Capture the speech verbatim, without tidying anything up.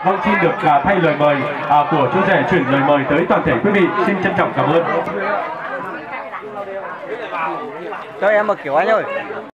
Vâng, xin được uh, thay lời mời uh, của chú rể chuyển lời mời tới toàn thể quý vị. Xin trân trọng cảm ơn. Cho em một kiểu anh ơi.